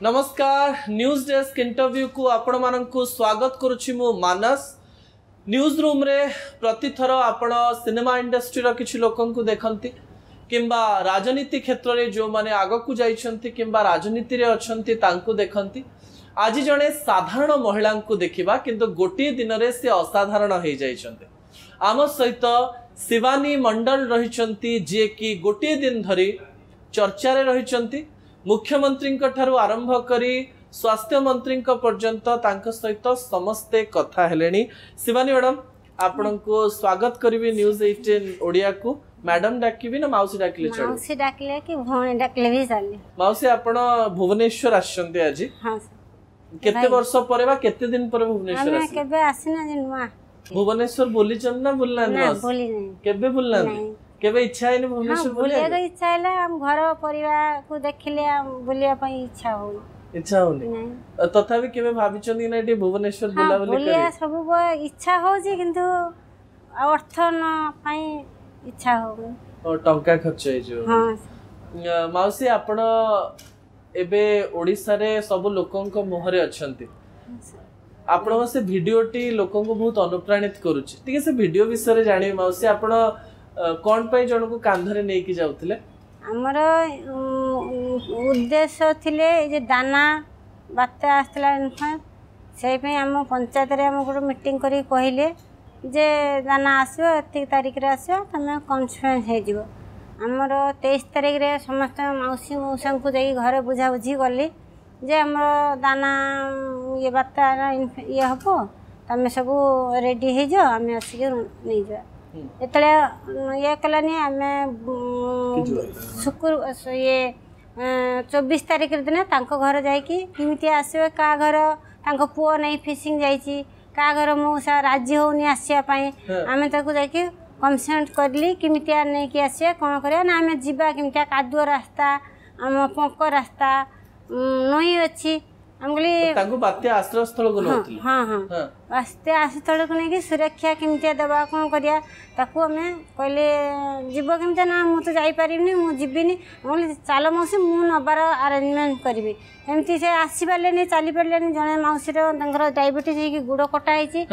नमस्कार news desk interview को आपण मानकु स्वागत करुछि मु मानस न्यूज रूम रे प्रतिथर आपण सिनेमा इंडस्ट्री रो किछि लोकन को देखंती किंबा राजनीति क्षेत्र रे जो माने आगो को जाइछंती किंबा राजनीति रे अछंती तांको देखंती आज जणे साधारण महिला को देखिबा किंतु गोटे दिन रे से असाधारण हो जाइछंती आम सहित शिवानी मंडल रहिछंती जे कि गोटे दिन धरी चर्चा रे रहिछंती मुख्यमंत्री ठारू आरंभ करी स्वास्थ्य मंत्री पर्यंत तांक सहित समस्ते कथा हेलेनी। शिवानी मैडम आपण को स्वागत करी न्यूज 18 ओडिया को मैडम डाकिबी ना माउसी डाकिले चल माउसी डाकिले कि भौणी डाकिले भी चले माउसी आपण भुवनेश्वर आछंती आज हां केते वर्ष परे बा केते दिन परे भुवनेश्वर आसी केबे आसीना जिनवा भुवनेश्वर बोली चन ना बुलना ना बोली नहीं केबे बुलना केबे इच्छा है भुवनेश्वर बुलिया को इच्छा है हम घर परिवार को देखिले बुलिया पई इच्छा होनी तथापि केबे भाबिचंदी ना एटी भुवनेश्वर बुला बुली बुलिया सब इच्छा हो जे किंतु अर्थ न पई इच्छा हो और टंका खर्च है जो हां माउसी आपण एबे ओडिसा रे सब लोकन को मोहरे अछंती आपण से वीडियोटी लोकन को बहुत अनुप्राणित करूची ठीक है से वीडियो विषय रे जानि माउसी आपण कौन पे जन को कांधरे नहीं की जाउतले हमर उद्देश्य थिले जे दाना बात्या आस्तला इनफा से पे हम पंचायत रे हम को मीटिंग करी कहिले जे दाना आसो एति तारीख रे आसो तमे कॉन्फ्रेंस हे जिवो हमर 23 तारीख रे समस्त मौसी मौसा को जाई घर बुझा बुझी गली जे हमर दाना ये बात्या ये हबो तमे सब रेडी हे जो हम आसी के नै जा एतले ये कलानी हमें शुक्र ये 24 तारीख दिन तांको घर जाइकी किमिति आसीबे का घर तांको पुओ नहीं फिशिंग जाइची का घर मौसा राज्य होनी आसिया पई हमें ताको जाइकी कंसेंट करली किमिति नहीं कि आसिया कोन करिया ना हमें जिबा किमिति कादुआ रास्ता हम पंक रास्ता नई अछि हमगली तांको बात्या आश्रय स्थल को नोथली हां हां बात्या आश्रय स्थल को नहीं सुरक्षा किमिति दबा कोन करिया ताको हमें कहले जीव किमिति ना मु तो जाई परिबिनी मु जिबिनी हमगली चाल मौसी मु नबार अरेंजमेंट करबी एमती से आसी परलेनी चली परलेनी जने मौसी रो तंगर डायबिटीज हे कि गुडो कटा हिची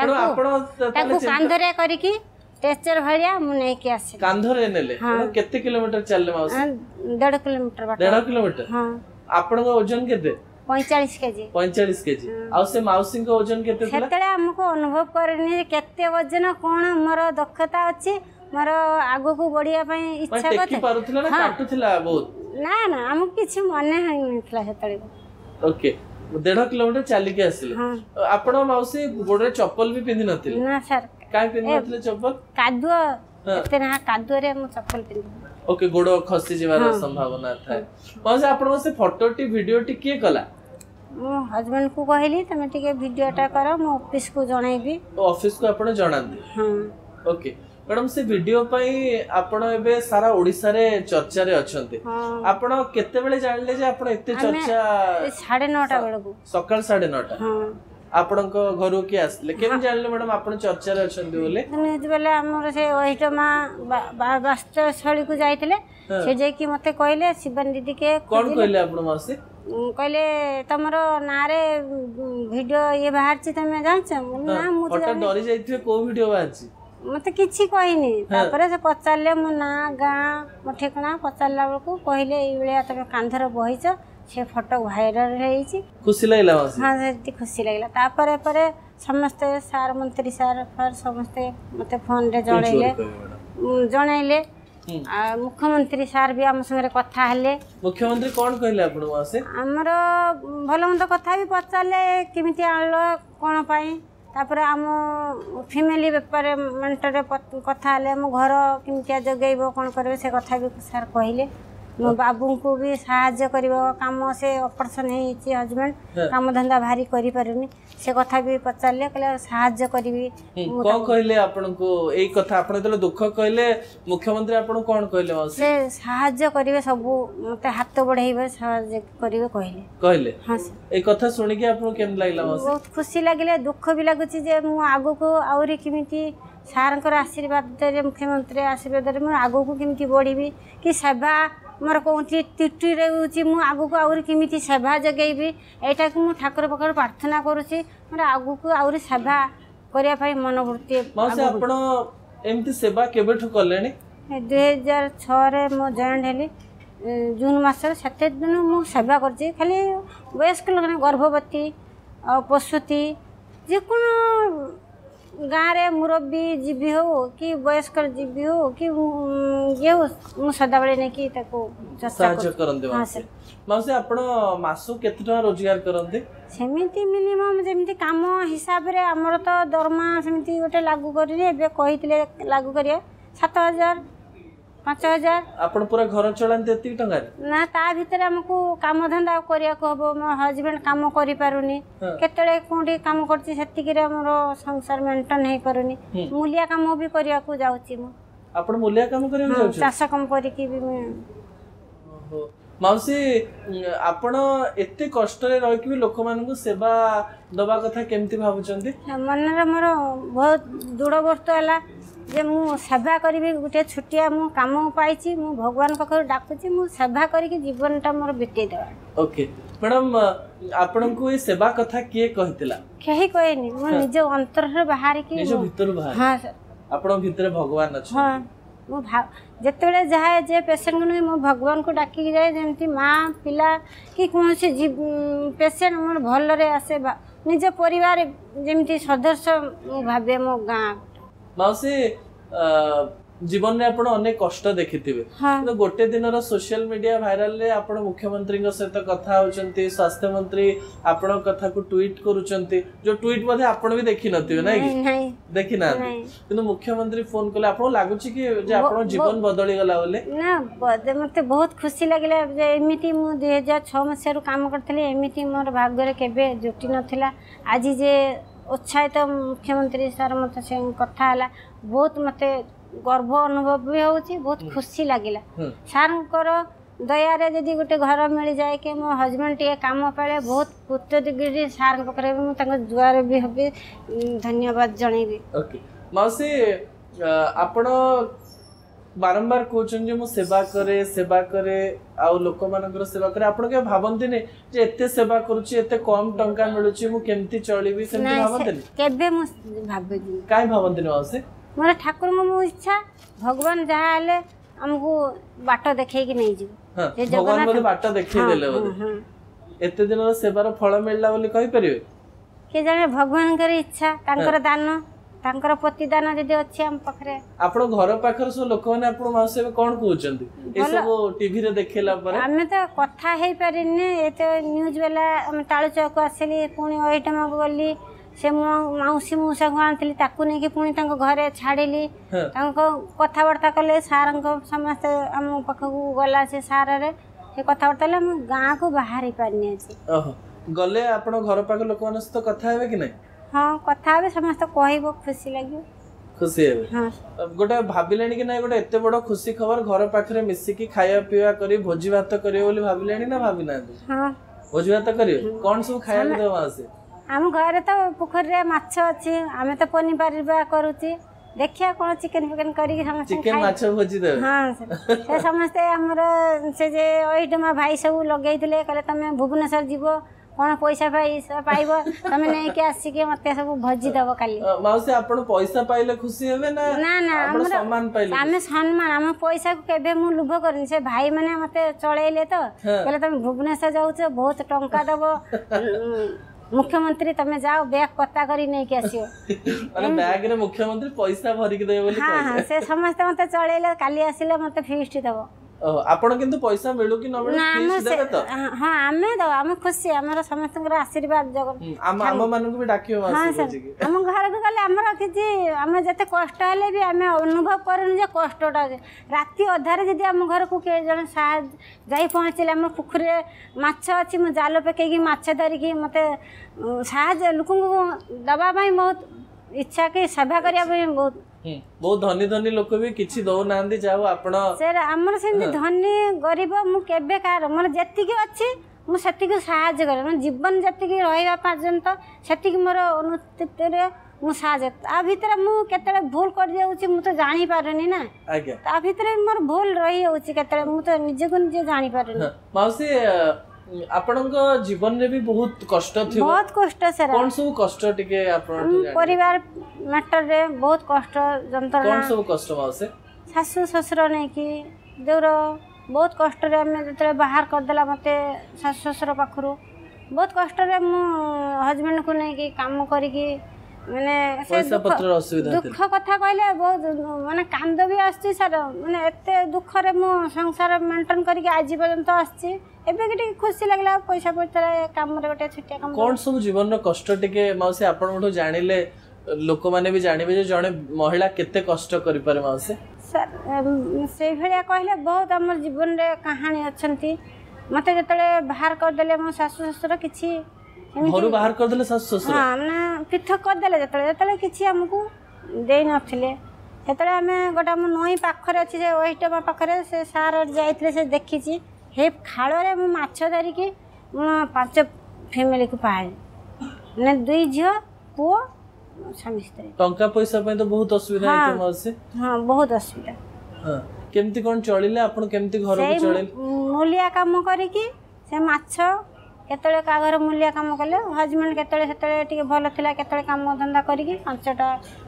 ताको कांधरे करी कि टेस्टर भलिया मु नै कि आसी कांधरे नेले केते किलोमीटर चलले मौसी 1.5 किलोमीटर बाट 1.5 किलोमीटर हां आपन को वजन केते 45 केजी 45 केजी आ से माउसी को वजन केते थिला सेतले हमको अनुभव करनी केते वजन कोन मोर दक्षता अछि मोर आगो को बढ़िया पई इच्छा करते टेकी पारुथिला ना काटुथिला बहुत ना ना हम किछि मने हइनथला सेतले ओके 1.5 किलोमीटर चली के आसिले आपण माउसी गोडरे चप्पल भी पिंदी नथिले ना सर काय पिंदी नथिले चप्पल कादुआ एते ना कादुआ रे हम चप्पल पिंदी ओके गोडो खसी जीवार संभावना थाए माउसी आपण से फोटोटी वीडियोटी के कला मो हस्बैंड को कहली तमे टिके वीडियोटा करो मो ऑफिस को जणाइबी ऑफिस को आपण जणांदी हां ओके मैडम से वीडियो पई आपण एबे सारा ओडिसा रे चर्चा रे अछंती आपण केते बेले जानले जे आपण एते चर्चा 9:30 बेले को सकाळ 9:30 हां आपण को घरु के आसले केम जानले मैडम आपण चर्चा रे अछंती बोले न्यूज बेले हमर से ओहिटमा वास्तव स्थली को जाइतले से जे कि मते कहले शिवन दीदी के कोन कहले आपण मासे कहले तमरो नारे वीडियो ये बाहर छी तमे जानछ ना मु फोटो डरी जाइथिए को वीडियो बाहर छी मते किछि कहिनी तापरे से पचारले मो ना गां मो ठेकना पचारला को कहले ई बेले तमे कांधर बहिछ से फोटो वायरल रही छी खुशी लागला मासे हां सेति खुशी लागला तापरे परे समस्त सार मंत्री सार फर समस्त मते फोन रे जणाइले मुख्यमंत्री सार भी आम संगे कथा हेले मुख्यमंत्री कौन कहले आपण मासे हमर भलो मंद कथा भी पचारले किमिति आलो कोन पाई तापर आम फैमिली व्यापार मेंटर कथा हेले मो घर किमिति जगैबो कोन करबे से कथा भी सार कहले मो बाबू को भी सहायता करिवो काम से ऑपरेशन हेछि हस्बैंड काम धंधा भारी करि परनी से कथा भी पचारले कहले सहायता करबी को कहले आपन को एई कथा आपन तले दुख कहले मुख्यमंत्री आपन कोन कहले से सहायता करिवे सब मते हाथ बढ़ाइबे सहायता करिवे कहले हां ए कथा सुनि के आपन केम लागला बहुत खुशी लागिले दुख भी लागुची जे मु आगो को आउरी किमिति सारंकर आशीर्वाद रे मुख्यमंत्री आशीर्वाद रे मु आगो को किमिति बढ़ीबी कि सेवा मोर कौटी त्रुटि रोचे मु आगु को आउरी किमिति सेवा जगेबी एटा को मु ठाकुर पाखर प्रार्थना करूची मोर आगु को आउरी सेवा करिया पई मनोवृत्ति मासे आपण एमती सेवा केबेठु कलेनी 2006 रे मो जॉइन हेली जून मास सेते दिन मु सेवा करची खाली वयस्क लोक गर्भवती पशुती जेकोन गाँव रे मुरब्बी जीवी हो कि वयस्क जीवी हो कि ये हो मु सदा बेले ने कि ताको सहायता करंदे मासे आपण मासु केते टका रोजगार करंदे सेमिति मिनिमम जेमिति काम हिसाब रे हमर तो दरमा सेमिति गोटे लागू करी एबे कहितले लागू करिया 7000 5000 आपण पूरा घर चलान देती टंगा ना ता भीतर हमको काम धंदा करिया को हबो मो हस्बैंड काम करि पारुनी केतळे कोंडी काम करछि सेति के हमरो संसार मेंटेन हे पारुनी मूलिया काम भी करिया को जाउछि मु आपण मूलिया काम करिया जाउछि चाष काम करि कि भी ओहो माउसी आपण एते कष्ट रे रहि कि लोक मान को सेवा दबा कथा केमति भाबुचंदी मन रे मोर बहुत दृढ़ वर्त हला जे मु सेवा करी गोटे छुटिया मु काम पाइछि मु भगवान पाखर डाकुछि मु सेवा करी कि जीवनटा मोर बितेइ देबा ओके मैडम आपन को ए सेवा कथा किए कहितला केही कहनी मु निज अंतर रे बाहर कि निज भीतर बाहर हां सर आपन भीतर भगवान अछि हां मु जेतेबेले जाए जे पेशेंट को मु भगवान को डाकी जाए जेमती माँ पिला कि कौन से पेशेंट मोर भल रे आसे निज परिवार जेमती सदस्य मु भाबे मो गाँ माउसी जीवन में आपण अनेक कष्ट देखिथिबे तो गोटे दिन रो सोशल मीडिया वायरल रे आपण मुख्यमंत्री सहित कथा होचंती स्वास्थ्य मंत्री आपण कथा को ट्वीट करूचंती जो ट्वीट मध्ये आपण भी देखि नथिबे नाही देखि ना किंतु मुख्यमंत्री फोन कले आपण लागुची कि जे आपण जीवन बदली गला बोले ना मते बहुत खुशी लागले जे एमिति मु 2006 मसिया रो काम करथले एमिति मोर भाग्य रे केबे जुटी नथिला आज जे उत्साहित मुख्यमंत्री सर मत से कथा हला बहुत मते गर्व अनुभव भी होची बहुत खुशी लागिला सारंकर दया रे जदी गोटे घर मिल जाए के मो हस्बैंड टे काम पाले बहुत कृतज्ञ सार पकरे मु तांको जुआर भी हबे धन्यवाद जणैबी ओके मासे आपण बारंबार कहउछन जे मु सेवा करे आ लोक मानकर सेवा करे आपण के भाबंती ने जे एते सेवा करूची एते कम टंका मिलुची मु केमती चलीबी सेमती भाबंती केबे मु भाबे काय भाबंती न आसे मोर ठाकुर मो इच्छा भगवान जहा हले हमको बाट देखै कि नै जीव जे भगवान बोले बाट देखै देले बोले एते दिन रो सेवार फल मिलला बोली कहि परिबे के जाने भगवान कर इच्छा तांकर दान तांकर प्रतिदान जदी अछि हम पखरे आपण घर पाखर सो लोक माने आपण मासे कोन कहउचंती ए सब टीवी रे देखेला पर हमें तो कथा हे परिने एते न्यूज वाला हम ताळु चौक आसली पुणी ओइटमा गली से मौसी मौसा आनी ताकू नहीं पुणी घरे छाड़िली कथबार्ता कले सार समस्त आम पाखक गला से सार से कथबार्ता गाँ को बाहर पारनी गले आपण घर पाख लोक सहित कथा हेबे कि नहीं हाँ कथा हे समस्त कहब खुशी लगे खुशी हेबे गोटे भाबिलेनी कि नहीं गोटे एते बड़ खुशी खबर घर पाखरे मिसिकी खाया पीवा करी भोजी भात करियो बोली भाबिलेनी ना भाबी ना हां भोजी भात करियो कोन सब खाया ले देवा से आम घर तो पोखर रे माछ अछि आमे तो पनीपरिबा करूची देखिया कोन चिकन फिकन करी समस्त चिकन माछ भोजी दे हां से समस्त हमर से जे ओइटमा भाई सब लगैथिले कहले तमे भुवनेश्वर जीवो कोन पैसा पाइबो तमे नै के आसी के मते सब भोजी दबो काली माउसी आपण पैसा पाइले खुशी हेबे ना ना आपण सम्मान पाइले आमे सम्मान हम पैसा को केबे मु लुभ करनी से भाई माने मते चळैले तो कहले तमे भुवनेश्वर जाउछ बहुत टंका दबो मुख्यमंत्री तमे जाओ बैग कत्ता करी नहीं के आसियो अरे बैग रे मुख्यमंत्री पैसा भरी के देबे बोली हां हां से समस्त मते चळैले काली आसिले मते फीस्ट दबो आपण किंतु पैसा मिलु कि न मिलु फीस देबे तो हां आमे दो आमे खुशी हमर समस्त के आशीर्वाद जगन हम मानन को भी डाकियो मासी जी हम घर को गले हमर किछि हम जते कष्ट हले भी हमें अनुभव करन जे कष्टटा राती अधारे जदी हम घर को के जण साज जाई पहुंचले हम पुखरे माछ अछि म जाल पेके की माछ धरि की मते साज लोक को दबा भाई बहुत इच्छा के सेवा करिया बहुत बहुत धनी धनी लोक भी किछि दो नांदी जाओ आपण सर हमर से धनी गरीब मु केबे कार मन जति के अछि मु सति के सहायता करे मन जीवन जति के रहइबा पर्यंत सति के मोर अनुचित रे ମୁଁ ସାହାଯ୍ୟ ତା ଭିତରେ ମୁଁ କେତେବେଳେ ଭୁଲ କରିଯାଉଛି ମୁଁ ତ ଜାଣିପାରୁନି ନା ଆଜ୍ଞା ତା ଭିତରେ ମୋର ଭୁଲ ରହିଯାଉଛି କେତେବେଳେ ମୁଁ ତ ନିଜକୁ ନିଜେ ଜାଣିପାରୁନି। ମାଉସୀ ଆପଣଙ୍କ ଜୀବନରେ ବି ବହୁତ କଷ୍ଟ ଥିବ। ବହୁତ କଷ୍ଟ ସେରା କଣ ସବୁ କଷ୍ଟ ଟିକେ ଆପଣ ପରିବାର ମ୍ୟାଟରରେ ବହୁତ କଷ୍ଟ ଯନ୍ତ୍ରଣା। କଣ ସବୁ କଷ୍ଟ ମାଉସୀ? ଶାଶୁ ଶ୍ୱଶୁର ନେଇକି ଯୋଉର ବହୁତ କଷ୍ଟରେ ଆମେ ଯେତେବେଳେ ବାହାର କରିଦେଲା ମୋତେ ଶାଶୁ ଶ୍ୱଶୁର ପାଖରୁ ବହୁତ କଷ୍ଟରେ ମୁଁ ହଜବେଣ୍ଡକୁ ନେଇକି କାମ କରିକି ମାନେ ସେ ଦୁଃଖ କଥା କହିଲେ ବହୁତ ମାନେ କାନ୍ଦ ବି ଆସୁଛି ସାର୍। ମାନେ ଏତେ ଦୁଃଖରେ ମୁଁ ସଂସାର ମେଣ୍ଟେନ କରିକି ଆଜି ପର୍ଯ୍ୟନ୍ତ ଆସିଛି। ଏବେ କି ଟିକେ ଖୁସି ଲାଗିଲା ପଇସା ପଇସା କାମରେ ଗୋଟେ ଛୋଟିଆ କାମ। କଣ ସବୁ ଜୀବନର କଷ୍ଟ ଟିକେ ମାଉସୀ ଆପଣଙ୍କଠୁ ଜାଣିଲେ ଲୋକମାନେ ବି ଜାଣିବେ ଯେ ଜଣେ ମହିଳା କେତେ କଷ୍ଟ କରିପାରେ ମାଉସୀ? ସାର୍ ସେଇଭଳିଆ କହିଲେ ବହୁତ ଆମର ଜୀବନରେ କାହାଣୀ ଅଛନ୍ତି। ମୋତେ ଯେତେବେଳେ ବାହାର କରିଦେଲେ ମୋ ଶାଶୁ ଶ୍ୱଶୁର କିଛି ଘରୁ ବାହାର କରିଦେଲେ ଶାଶୁ ଶ୍ୱଶୁର ମାନେ ପୃଥକ କରିଦେଲେ ଯେତେବେଳେ କିଛି ଆମକୁ ଦେଇନଥିଲେ ସେତେବେଳେ ଆମେ ଗୋଟେ ଆମ ନଈ ପାଖରେ ଅଛି ସେ ଓଇଟମା ପାଖରେ ସେ ସାର୍ ଯାଇଥିଲେ ସେ ଦେଖିଛି ହେ ଖାଳରେ ମୁଁ ମାଛ ଧରିକି ମୁଁ 5 ଫ୍ୟାମିଲିକୁ ପାଳିଲି ମାନେ 2 ଝିଅ ପୁଅ ସ୍ୱାମୀ ସ୍ତ୍ରୀ। ଟଙ୍କା ପଇସା ପାଇଁ ତ ବହୁତ ଅସୁବିଧା ହେଇଥିବ ମାଉସୀ। ହଁ ବହୁତ ଅସୁବିଧା। କେମିତି କଣ ଚଳିଲେ ଆପଣ? କେମିତି ଘରକୁ ଚଳିଲେ? ମୂଲିଆ କାମ କରିକି ସେ ମାଛ କେତେବେଳେ କାହା ଘର ମୂଲିଆ କାମ କଲେ ହଜବେଣ୍ଡ କେତେବେଳେ ସେତେବେଳେ ଟିକେ ଭଲ ଥିଲା କେତେବେଳେ କାମ ଧନ୍ଦା କରିକି 5ଟା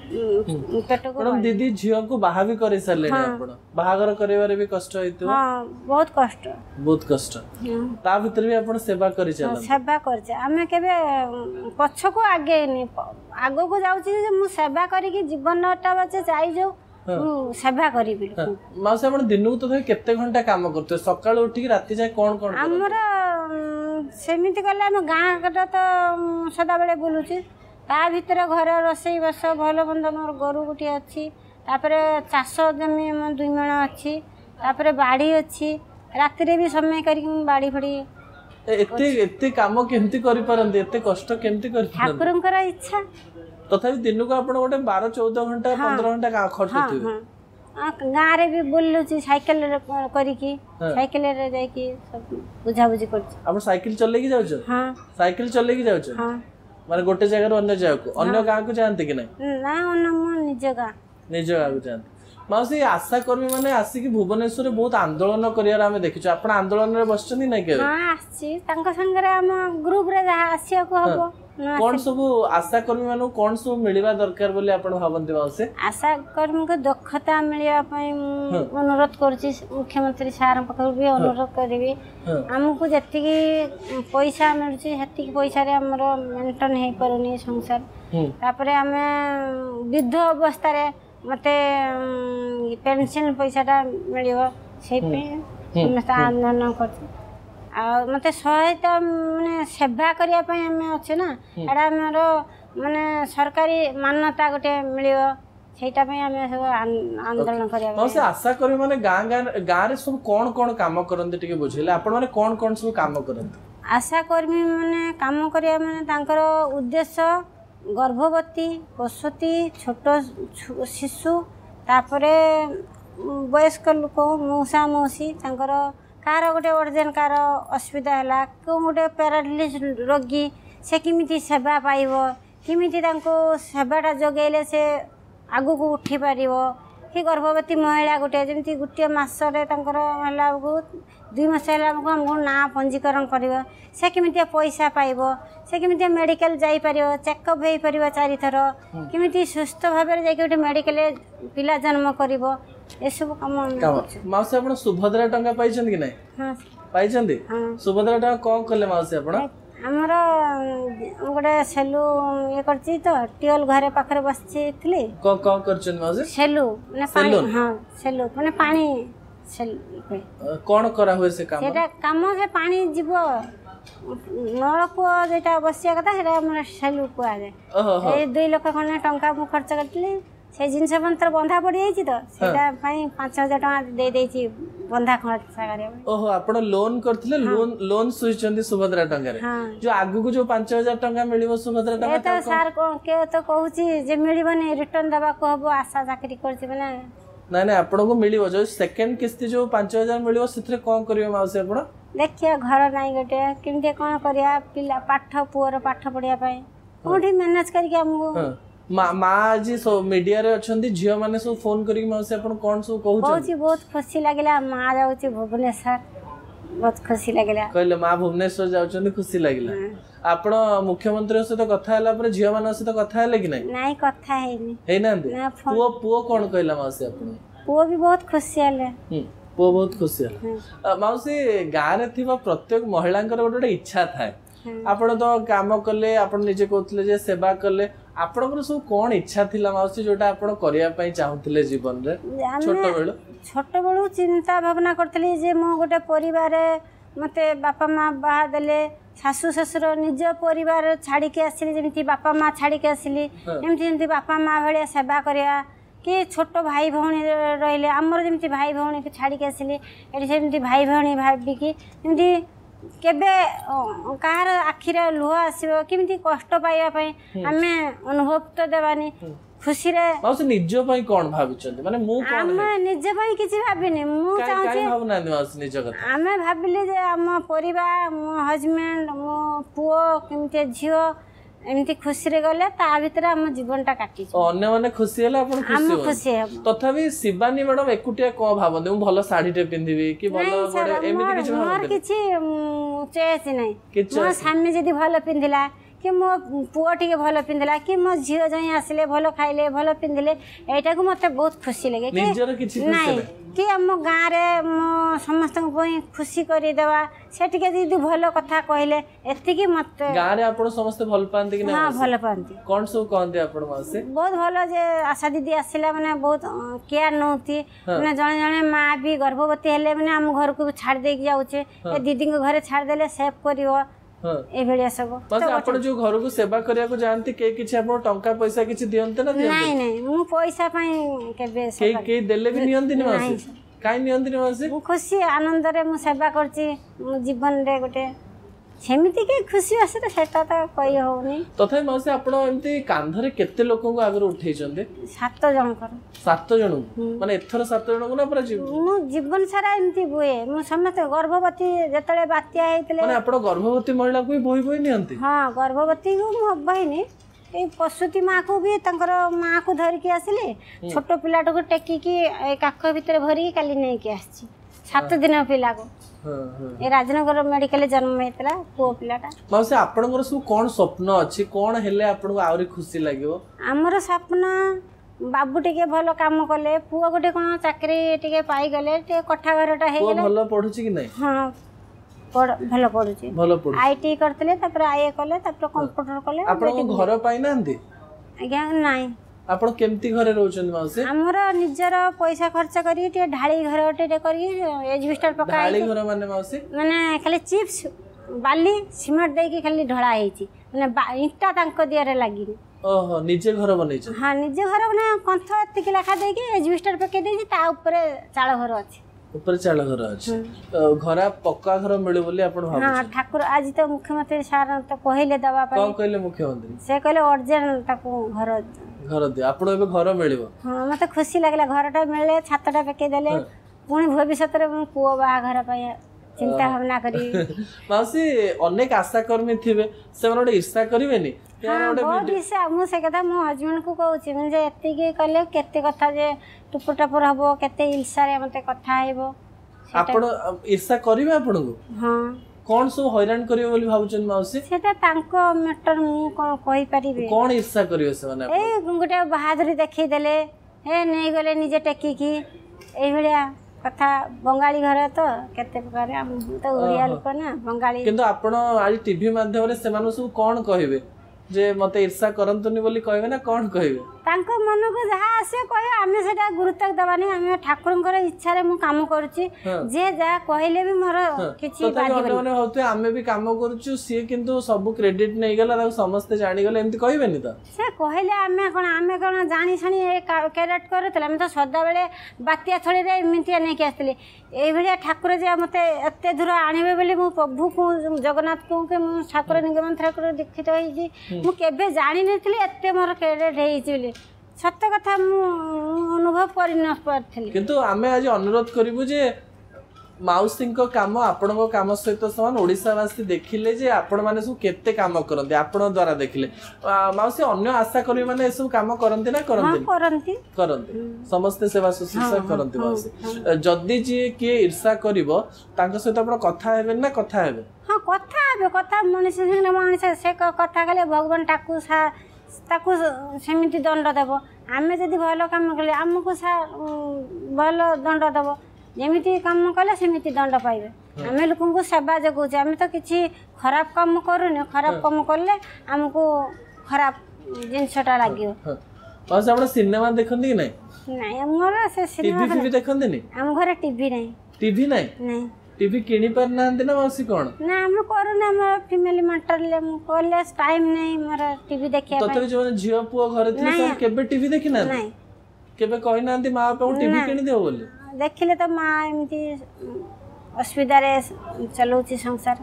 ପେଟକୁ। ଦିଦି ଝିଅକୁ ବାହା ବି କରି ସାରିଲେଣି ଆପଣ? ବାହାଘର କରିବାରେ ବି କଷ୍ଟ ହେଇଥିବ? ହଁ ବହୁତ କଷ୍ଟ ବହୁତ କଷ୍ଟ। ତା ଭିତରେ ବି ଆପଣ ସେବା କରିଚାଲନ୍ତି? ସେବା କରିଛେ ଆମେ କେବେ ପଛକୁ ଆଗେଇନି ଆଗକୁ ଯାଉଛି ଯେ ମୁଁ ସେବା କରିକି ଜୀବନଟା ବାଚେ ଯାଇଯାଉ ମୁଁ ସେବା କରିବି। ମାଉସୀ ଆପଣ ଦିନକୁ ତଥାପି କେତେ ଘଣ୍ଟା କାମ କରୁଥିବେ? ସକାଳୁ ଉଠିକି ରାତି ଯାଏ କଣ କଣ? ଆମର ସେମିତି କଲେ ଆମ ଗାଁଟା ତ ସଦାବେଳେ ବୁଲୁଛି ତା ଭିତରେ ଘର ରୋଷେଇ ବାସ ଭଲ ମନ୍ଦ ମୋର ଗୋରୁ ଗୋଟିଏ ଅଛି ତାପରେ ଚାଷ ଜମି ମୋ 2 ମାଣ ଅଛି ତାପରେ ବାଡ଼ି ଅଛି ରାତିରେ ବି ସମୟ କରିକି ମୁଁ ବାଡ଼ି ଫଡ଼ି ଏତେ କାମ କେମିତି କରିପାରନ୍ତି? ଏତେ କଷ୍ଟ କେମିତି କରିପାରନ୍ତି? ଠାକୁରଙ୍କର ଇଚ୍ଛା। ତଥାପି ଦିନକୁ ଆପଣ ଗୋଟେ 12-14 ଘଣ୍ଟା 15 ଘଣ୍ଟା ଖଟୁଥିବେ? ଗାଁରେ ବି ବୁଲୁଛି ସାଇକେଲରେ କରିକି ସାଇକେଲରେ ଯାଇକି ସବୁ ବୁଝାବୁଝି କରୁଛି। ଆପଣ ସାଇକେଲ ଚଲେଇକି ଯାଉଛନ୍ତି? ସାଇକେଲ ଚଲେଇକି ଯାଉଛନ୍ତି ମାନେ ଗୋଟେ ଜାଗାରୁ ଅନ୍ୟ ଜାଗାକୁ? ଅନ୍ୟ ଗାଁକୁ ଯାଆନ୍ତି କି ନାହିଁ? ନା ମୋ ନିଜ ଗାଁକୁ ଯାଆନ୍ତି। ମାଉସୀ ଆଶା କର୍ମୀ ମାନେ ଆସିକି ଭୁବନେଶ୍ୱରରେ ବହୁତ ଆନ୍ଦୋଳନ କରିବାର ଆମେ ଦେଖିଛୁ। ଆପଣ ଆନ୍ଦୋଳନରେ ବସିଛନ୍ତି ନାଇଁ କେବେ? ଆସିଛି ତାଙ୍କ ସାଙ୍ଗରେ ଆମ ଗ୍ରୁପରେ ଯାହା ଆସିବାକୁ ହବ। କଣ ସବୁ ଆଶା କର୍ମୀ ମାନଙ୍କୁ କଣ ସବୁ ମିଳିବା ଦରକାର ବୋଲି ଆପଣ ଭାବନ୍ତି ମାଉସୀ? ଆଶା କର୍ମୀଙ୍କୁ ଦକ୍ଷତା ମିଳିବା ପାଇଁ ମୁଁ ଅନୁରୋଧ କରୁଛି ମୁଖ୍ୟମନ୍ତ୍ରୀ ସାରଙ୍କ ପାଖରୁ ବି ଅନୁରୋଧ କରିବି। ଆମକୁ ଯେତିକି ପଇସା ମିଳୁଛି ସେତିକି ପଇସାରେ ଆମର ମେଣ୍ଟେନ ହେଇପାରୁନି ସଂସାର। ତାପରେ ଆମେ ବୃଦ୍ଧ ଅବସ୍ଥାରେ ମତେ ପେନସନ ପଇସାଟା ମିଳିବ ସେଇପାଇଁ ସମସ୍ତେ ଆନ୍ଦୋଳନ କରୁଛୁ। ଆଉ ମତେ ସହାୟତା ମାନେ ସେବା କରିବା ପାଇଁ ଆମେ ଅଛୁ ନା ଏଇଟା ଆମର ମାନେ ସରକାରୀ ମାନ୍ୟତା ଗୋଟେ ମିଳିବ ସେଇଟା ପାଇଁ ଆମେ ସବୁ ଆନ୍ଦୋଳନ କରିବା ପାଇଁ। ଆଶା କର୍ମୀ ମାନେ ଗାଁରେ ସବୁ କଣ କଣ କାମ କରନ୍ତି ଟିକେ ବୁଝେଇଲେ? ଆପଣ ମାନେ କଣ କଣ ସବୁ କାମ କରନ୍ତି? ଆଶା କର୍ମୀ ମାନେ କାମ କରିବା ମାନେ ତାଙ୍କର ଉଦ୍ଦେଶ୍ୟ ଗର୍ଭବତୀ ପ୍ରସୂତି ଛୋଟ ଶିଶୁ ତାପରେ ବୟସ୍କ ଲୋକ ମଉସା ମଉସୀ ତାଙ୍କର କାହାର ଗୋଟେ ଅର୍ଜେଣ୍ଟ କାହାର ଅସୁବିଧା ହେଲା କେଉଁ ଗୋଟେ ପ୍ୟାରାଲିସିସ୍ ରୋଗୀ ସେ କେମିତି ସେବା ପାଇବ କେମିତି ତାଙ୍କୁ ସେବାଟା ଯୋଗାଇଲେ ସେ ଆଗକୁ ଉଠି ପାରିବ କି ଗର୍ଭବତୀ ମହିଳା ଗୋଟେ ଯେମିତି ଗୋଟିଏ ମାସରେ ତାଙ୍କର ହେଲା ବେଳକୁ 2 ମାସ ହେଲା ବେଳକୁ ଆମକୁ ନାଁ ପଞ୍ଜୀକରଣ କରିବ ସେ କେମିତି ପଇସା ପାଇବ ସେ କେମିତି ମେଡ଼ିକାଲ ଯାଇପାରିବ ଚେକଅପ୍ ହେଇପାରିବ 4 ଥର କେମିତି ସୁସ୍ଥ ଭାବରେ ଯାଇକି ଗୋଟେ ମେଡ଼ିକାଲରେ ପିଲା ଜନ୍ମ କରିବ ଏସବୁ କାମ ମାଉସୀ ଆପଣ ସୁଭଦ୍ରା ଟଙ୍କା ପାଇଛନ୍ତି କି ନାହିଁ? ପାଇଛନ୍ତି? ସୁଭଦ୍ରା ଟଙ୍କା କଣ କଲେ ମାଉସୀ ଆପଣ? ଆମର ଗୋଟେ ସେଲୁ ଇଏ କରିଛି ତ ଟ୍ୟୁବଲ ଘରେ ପାଖରେ ବସିଥିଲି। କଣ କରୁଛନ୍ତି ମାଉସୀ? ସେଲୁ ମାନେ ପାଣି ସେଲୁ ମାନେ ପାଣି ସେଲୁ କଣ କରା ହୁଏ ସେ କାମ? ସେଟା କାମ ଯେ ପାଣି ଯିବ ନଳକୂଅ ଯେଟା ବସିବା କଥା ସେଟା ଆମର ସେଲୁ କୁହାଯାଏ। ଏଇ 2 ଲକ୍ଷ ଖଣ୍ଡେ ଟଙ୍କା ମୁଁ ଖର୍ଚ୍ଚ କରିଥିଲି ସେ ଜିନିଷ ପତ୍ର ବନ୍ଧା ପଡ଼ିଯାଇଛି ତ ସେଇଟା ପାଇଁ 5,000 ଟଙ୍କା ଦେଇଦେଇଛି ବନ୍ଧା ଖର୍ଚ୍ଚ କରିବା ପାଇଁ। ଓହୋ ଆପଣ ଲୋନ କରିଥିଲେ ଲୋନ ସୁଝିଛନ୍ତି ସୁଭଦ୍ରା ଟଙ୍କାରେ? ଯୋଉ ଆଗକୁ ଯୋଉ 5,000 ଟଙ୍କା ମିଳିବ ସୁଭଦ୍ରା ଟଙ୍କା ତ ସାର୍ କିଏ ତ କହୁଛି ଯେ ମିଳିବନି ରିଟର୍ନ ଦେବାକୁ ହବ ଆଶା ଚାକିରି କରିଛି ମାନେ ନାଇଁ ଆପଣଙ୍କୁ ମିଳିବ ଯୋଉ ସେକେଣ୍ଡ କିସ୍ତି ଯୋଉ 5,000 ମିଳିବ ସେଥିରେ କଣ କରିବେ ମାଉସୀ ଆପଣ? ଦେଖିବା ଘର ନାହିଁ ଗୋଟେ କେମିତି କଣ କରିବା ପିଲା ପାଠ ପୁଅର ପାଠ ପଢିବା ପାଇଁ କୋଉଠି ମ୍ୟାନେଜ କରିକି ଆମକୁ माँ आज मीडिया रे अच्छंती झियो माने सब फोन करी माउसी आपण कोन सब कहू कहूची बहुत खुशी लागला माँ जाऊची भुवनेश्वर बहुत खुशी लागला कहले माँ भुवनेश्वर जाउछन खुशी लागला आपण मुख्यमंत्री सहित कथा हला पर झियो मान सहित कथा हले कि नहीं नहीं कथा हेनी हे नांदी पुओ पुओ कोन कहला माउसी आपण पुओ भी बहुत खुशी हले पुओ बहुत खुशी हला माउसी गाँ रे थिबा प्रत्येक महिलांकर गोटे इच्छा थाए आपण तो काम कले आपण निजे कहतले जे सेवा कले आपणकर सब कौन इच्छा थिला माउसी जोटा आपण करिया पई चाहुतले जीवन रे छोट बेलू चिंता भावना करथली जे मो गोटे परिवार मते बापा माँ बाहा देले शाशु ससुर निज परिवार छाड़ी के आसिली जेमिति बापा माँ छाड़ी के आसिली एमति जेमिति बापा माँ भलिया सेवा करिया कि छोट भाई भौणी रहिले आमर जेमिति भाई भौणी के छाड़ी के आसिली एठी जेमिति भाई भौणी भाबी कि जेमिति केबे कहार आखिर लुह आसो केमिति कष्ट पाइबा पई आमे अनुभव तो देवानी खुशी रे माउसी निज पई कोन भाबिचंती माने मु कोन आमे निज पई किछि भाबिनी मु चाहूची काई भावना माउसी निज कथा आमे भाबिले जे हम परिवार मो हस्बैंड मो पुओ केमिति झियो एमती खुशी रे गले ता भीतर हम जीवनटा काटी अन्य माने खुशी होला अपन खुशी हो तथापि शिवानी मैडम एकुटिया को भाबंदे मु भलो साड़ी टे पिंदिबी कि भलो बडे एमिति किछ भाबंदे मोर किछि चेस नै मो सामने जदी भलो पिंदिला कि मो पुओ टिके भलो पिंदिला कि मो झियो जई आसले भलो खाइले भलो पिंदिले एटा को मते बहुत खुशी लागे कि निजर किछि खुशी कि हम गाँ रे मो समस्त खुशी करी देवा से टिके जदी भलो कथा कहले एतिकी मते गाँ रे आपण समस्त भल पांती कि ना हां भलो पांती कोन सब कहंते आपण मासे बहुत भलो जे आशा दीदी आसिला माने बहुत केयर नउती माने जणे जणे माँ भी गर्भवती हेले माने हम घर को छाड़ दे के जाउचे ए दीदी के घरे छाड़ देले सेफ करिवो ए भेलिया सब बस आपण जो घर को सेवा करिया को जानती के किछि आपण टंका पैसा किछि दियंते ना दियंते नहीं नहीं मु पैसा पई केबे के देले भी नियंती नि मासे काई नियंती नि मासे मु खुशी आनंद रे मु सेवा करची मु जीवन रे गोटे सेमिति के खुशी आसे त सेटा त कहि होनी तथापि मासे आपण एमती कांधरे केते लोकन को आगर उठै चंदे 7 जन कर 7 जन माने एथर 7 जन को ना पूरा मु जीवन सारा एमती हुए मु समस्त गर्भवती जेतले बात्या हेतले माने आपण गर्भवती महिला को बोई बोई नियंती हां गर्भवती को मु बहिनी ए पशुती माँ को भी तंकर माँ को धर के आसिले छोट पिलाट को टेकी की काख भीतर भरी काली नै के आछि 7 दिन पिला को ए राजनगर मेडिकल जन्म हेतला पो पिलाटा मासे आपनकर सब कोन स्वप्न अछि कोन हेले आपन को आउरी खुशी लागिवो हमर स्वप्न बाबू टिके भलो काम कले पुओ गोटे कोन चाकरी टिके पाई गले टे कोठा घरटा हे गेले भलो पढुछि कि नै हां भलो पढुछि भलो पढु आईटी करतले तापर आईए कले तापर कंप्यूटर कले आपन को घर पाई नांदी आज्ञा नाही आपण केमती घरे रहउछन मासे हमर निजर पैसा खर्च करी टे ढाली घर टे करी एजबिस्टर पकाई ढाली घर माने मासे माने खाली चिप्स बाली सिमेंट दे के खाली ढळा हेची माने ईटा तांको दियारे लागि ओहो निजे घर बनै छ हां निजे घर बना कंथ एतिक लाखा दे के एजबिस्टर पके दे ता ऊपर चाळ घर अछि ऊपर चाळ घर अछि घरा पक्का घर मिले बोली आपण भाबु हां ठाकुर आज तो मुख्यमंत्री सार तो कहिले दवा पर कोन कहले मुख्यमंत्री से कहले अर्जेंट ताको घर दे आपण एबे घर मिलिबो हां मते खुशी लागला घरटा मिलले छातटा पके देले पुणी भविष्यत रे पुओ बा घर पय चिंता भावना करी मासी अनेक आशा कर्मी थिबे से मनोडे ईर्षा करिवेनी यार बहुत ईर्षा मु से कथा मो हस्बैंड को कहूची म्हणजे एतिके कले केते कथा जे टुपुर टपुर हबो केते ईर्षा रे मते कथा हेबो आपण ईर्षा करिवे आपण को हां कोन सो हैरान करिवे बोली भाबुचन मासी सेटा तांको मैटर मु कोन कहि परिबे कोन ईर्षा करिवे से माने ए गुंगुटा बहादुरी देखै देले ए नै गले निजे टेकी की एई भलिया कथा बंगाली घर तो केते प्रकार हम तो ओरिया लोक ना बंगाली किंतु आपण आज टीवी माध्यम रे सेमानु सब कोन कहिवे जे मते ईर्षा करंतुनी बोली कहबे ना कोन कहबे तांको मन को जहा आसे कहे आमे सेटा गुरुत्व दबानी आमे ठाकुरंकर इच्छा रे मु काम करूची जे जा कहले भी मोर किछि बादी माने होते आमे भी काम करूछु सी किंतु सब क्रेडिट नै गेला ता समस्त जानि गेले एम्ति कहबेनी त से कहले आमे कोन जानि छणी क्रेडिट करतले आमे तो सदा बेले बातिया थळी रे मिंतिया नै के आस्तले एई भलिया ठाकुर जे मते एते दूर आनिबे बोली मु प्रभु को जगन्नाथ को के मु ठाकुर निगमन ठाकुर दीक्षित होई जी मु केबे जानि नथिले एते मोर क्रेडिट हेई छी सत्य कथा मु अनुभव करि न पारथली किंतु आमे आज अनुरोध करिवु जे माउसी काम आपण काम सहित समान ओडिशावासी देखिले जे आपण माने सब केते काम करते आपण द्वारा देखिले माउसी अन्य आशा कर्मी माने सब काम करते ना करते करते समस्त सेवा शुश्रूषा करते माउसी जदि जी किए ईर्षा करिवो तांका सहित आपण कथा हेबे ना कथा हेबे हाँ कथा हेबे कथा मनीष संगे मनीष से कथा कले भगवान ताकू सेमिति दंड देव आमे जदि भल काम कले आमको भल दंड देव जमीती काम कले सेमिति दंड पाइबे आमे लोक को सेवा जगौचे आमे तो किसी खराब काम करूने खराब काम कले आमको खराब जिनसटा लागियो बस आपण सिनेमा देखंदी कि नहीं नहीं हमर से सिनेमा टीवी देखंदी नहीं हम घर टीवी नहीं टीवी किनी पर नांदी ना मासी कोन ना हम करूने हम फैमिली मैटर ले कॉलेज टाइम नहीं मोर टीवी देखिया तो जो झियो पुओ घर थी सब केबे टीवी देखि ना नहीं केबे कहि नांदी मां पे टीवी किनी देओ बोली देखिले तो माँ एमती असुविधा रे चलौची संसार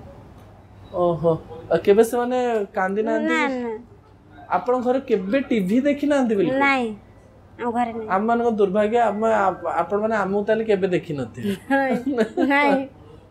ओहो केबे से माने कांदी नांदी आपण घर केबे टीवी देखि नांदी बोली नहीं हम घर नहीं हम मन को दुर्भाग्य आपण माने हमु ताले केबे देखि नथि नहीं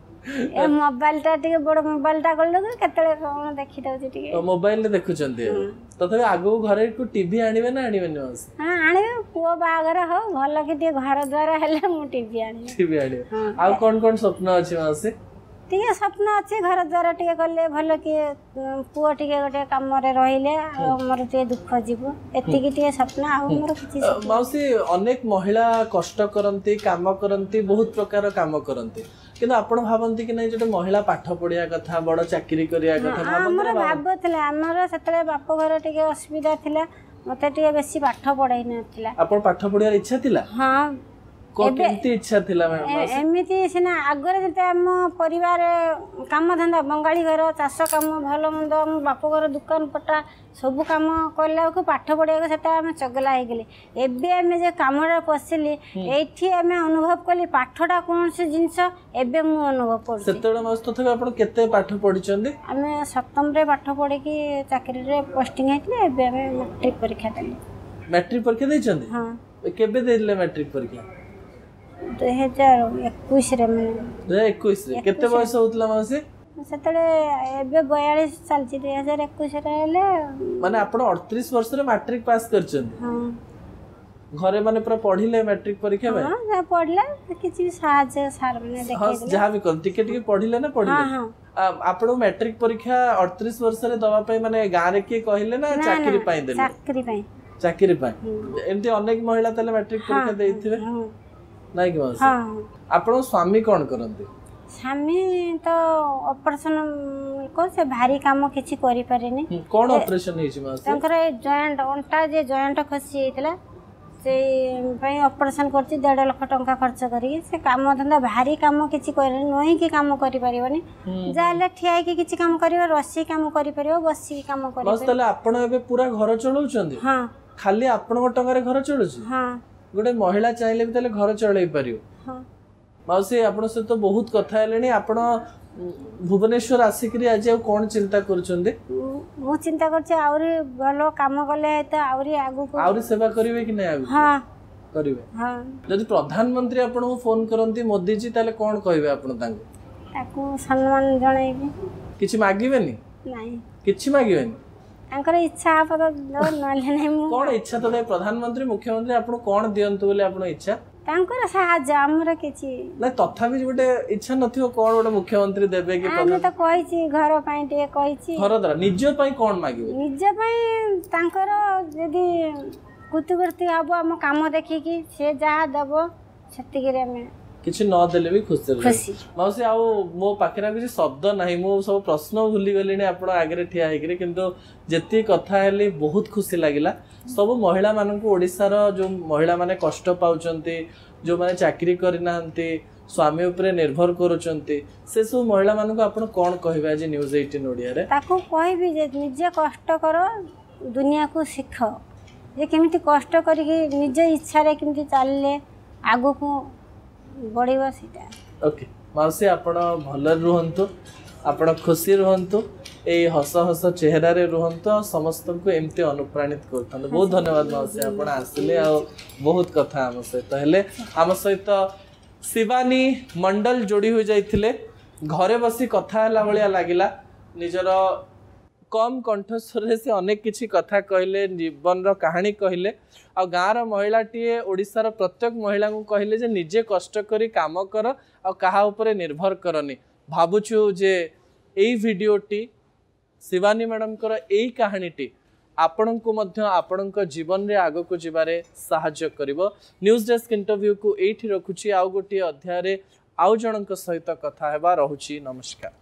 ए मोबाइल टा टिके बड़ मोबाइल टा गल केतले कोन देखि दउची टिके मोबाइल ले देखुचंती तथापि आगो घरे को टीवी आनिबे ना आनिबे न हां आनिबे पुओ बागर हो भल कि टिके घर द्वारा हेले मु टीवी आनिबे आ कोन सपन अछि मासे टिके सपन अछि घर द्वारा टिके गले भल कि पुओ टिके गोटे काम रे रहिले हमर टिके दुख जीवो एति कि टिके सपन आ हमर किछि माउसी अनेक महिला कष्ट करंती काम करंती बहुत प्रकार काम करंती किंतु आपण भाबंती कि नहीं जो महिला पाठ पढ़िया कथा बड़ चाकरी करिया कथा हमर भाबथले हमर सेतले बाप घर टिके असुविधा थिला मते टिके बेसी पाठ पढ़ाई नथिला आपण पाठ पढ़िया इच्छा थिला हां को केमती इच्छा थिला एमिति सिना आगर जते हम परिवार काम धंदा बंगाली घर चाष काम भलो मंद हम बाप घर दुकान पटा सब काम करला को पाठ पढ़िया सेता हम चगला हे गेले एबे हम जे कामरा पसिली एठी हम अनुभव कली पाठटा कोन से जिंस एबे मु अनुभव कर सेतडा मस्त तथबे आपण केते पाठ पढ़ी चंदी हम सप्तम रे पाठ पढ़ी की चाकरी रे पोस्टिंग हेतले एबे हम मैट्रिक परीक्षा देली मैट्रिक परीक्षा दे चंदी हां केबे देले मैट्रिक परीक्षा 2021 रे मैं 2021 रे केते बयस होतला मासे सेतले एबे 42 साल 2021 रे हेले माने आपण 38 वर्ष रे मैट्रिक पास करछन हां घरे माने पूरा पढिले मैट्रिक परीक्षा में हां पढला किछि साहाय्य सार माने देखे जहां भी कर टिके पढिले ना पढिले हां आपण मैट्रिक परीक्षा 38 वर्ष रे दवा पई माने गां रे के कहिले ना चाकरी पाई देले चाकरी पाई एमती अनेक महिला तले मैट्रिक परीक्षा देइथिबे नहीं कि हां आपण स्वामी कोन करंती स्वामी तो ऑपरेशन को से भारी काम किछि करि पारेनी कोन ऑपरेशन हेछि मासे तंकर जॉइंट अंटा जे जॉइंट खसी हेतला से पई ऑपरेशन करछि 1.5 लाख टंका खर्च करी से काम धंदा भारी काम किछि करे नही कि काम करि परिबनी जाले ठियाई कि किछि काम करियो रसी काम करि परियो बसी काम करि बस तले आपण एबे पूरा घर चलाउछंदी हां खाली आपण टंका रे घर चलुछि हां गोटे महिला चाहिए भी घर चल पार मौसी आपण से तो बहुत कथा हेलेनी आपण भुवनेश्वर आसिक आज कौन चिंता करुछंदे मु चिंता करछे आउरी भलो काम कले त आउरी आगु को आउरी सेवा करिवे कि नै आगु हां करिवे हां जदि प्रधानमंत्री आपण को फोन करंती मोदी जी ताले कोन कहबे आपण ताको सम्मान जणाइबे किछि मागिबेनी नाही किछि मागिबेनी अंकर इच्छा आपन नले नै मु कोन इच्छा तो प्रधानमंत्री मुख्यमंत्री आपण कोन दियंतु बोले आपण इच्छा तांकर साहाय्य हमर किछि नै तथापि गोटे इच्छा नथियो कोन गोटे मुख्यमंत्री देबे कि हम त कहिछि घर पई टे कहिछि घर द्वारा निज पई कोन मागिबे निज पई तांकर यदि कुतुवर्ती हबो हम काम देखि कि से जहा दबो सेति रे में किछि न देले भी खुशी मौसी आउ मो पाखरा किछि शब्द नाही मो सब प्रश्न भूली गलिनी आपण आगे ठिया हेकरे किंतु जेती कथा हेली बहुत खुशी लागिला सब महिला मानन को ओडिसा रो जो महिला माने कष्ट पाउचंती जो माने चाकरी करिनांती स्वामी ऊपर निर्भर करूचंती से सब महिला मानन को आपण कोन कहबा जे न्यूज़ 18 ओडिया रे ताको कहबी जे निजे कष्ट करो दुनिया को सिख जे केमिति कष्ट करी निज इच्छा रे केमिति चलले आगो को बढ़िबा सीटा ओके माउसी आपण भल रुहंतु आपण खुशी रुहंतु ए हस हस चेहरा रे रुहंतु समस्त को एमते अनुप्राणित करथन बहुत धन्यवाद माउसी आपण आसले आ बहुत कथा हम सहित हेले हम सहित शिवानी मंडल जोड़ी हो जाइथिले घरे बसी कथा हला भलिया लागिला निजर कम कंठस्वर से अनेक किछि कथा कहले जीवन रो कहानी कहले आ गाँव रो महिला टीए ओडिसा रो प्रत्येक महिला को कहले जे निजे कष्ट करी काम कर आ कहा ऊपर निर्भर करनी भाबुछु जे एई वीडियोटी शिवानी मैडम कर एई कहानीटी आपण को मध्य आपण जीवन रे आग को जीवारे साहाय्य करिवो। न्यूज डेस्क इंटरव्यू को एठी रखुची आउ गोटी अध्याय रे आउ जनक सहित कथा हेबा रहुची। नमस्कार।